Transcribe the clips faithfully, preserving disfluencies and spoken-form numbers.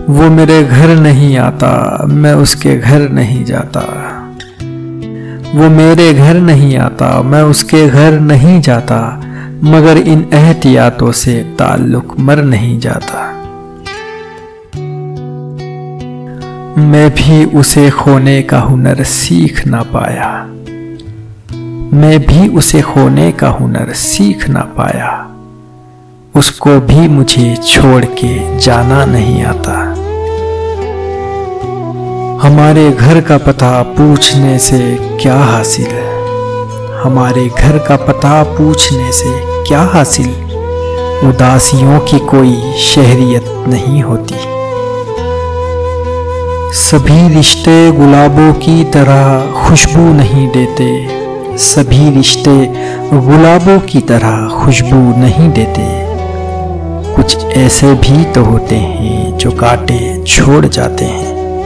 वो मेरे घर नहीं आता, मैं उसके घर नहीं जाता। वो मेरे घर नहीं आता, मैं उसके घर नहीं जाता, मगर इन एहतियातों से ताल्लुक मर नहीं जाता। मैं भी उसे खोने का हुनर सीख ना पाया, मैं भी उसे खोने का हुनर सीख ना पाया, उसको भी मुझे छोड़ के जाना नहीं आता। हमारे घर का पता पूछने से क्या हासिल, हमारे घर का पता पूछने से क्या हासिल, उदासियों की कोई शहरियत नहीं होती। सभी रिश्ते गुलाबों की तरह खुशबू नहीं देते, सभी रिश्ते गुलाबों की तरह खुशबू नहीं देते। कुछ ऐसे भी तो होते हैं जो कांटे छोड़ जाते हैं।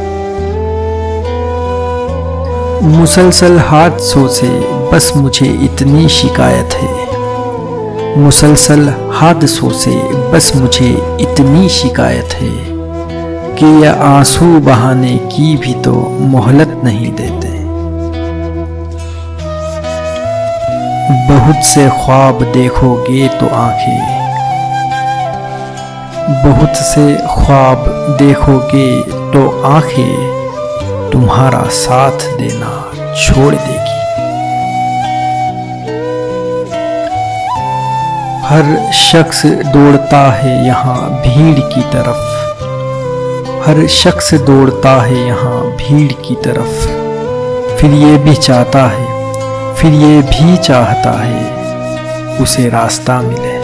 मुसलसल हादसों से बस मुझे इतनी शिकायत है, मुसलसल हादसों से बस मुझे इतनी शिकायत है कि यह आंसू बहाने की भी तो मोहलत नहीं देते। बहुत से ख्वाब देखोगे तो आंखें, बहुत से ख्वाब देखोगे तो आंखें तुम्हारा साथ देना छोड़ देगी। हर शख्स दौड़ता है यहाँ भीड़ की तरफ, हर शख्स दौड़ता है यहाँ भीड़ की तरफ। फिर ये भी चाहता है, फिर ये भी चाहता है उसे रास्ता मिले।